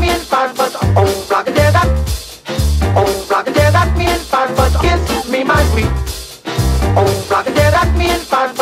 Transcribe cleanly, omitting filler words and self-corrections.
me and five but oh, rock and tear that. Oh, rock and tear that, me and five but kiss me, my sweet. Oh, rock and tear that, me and five.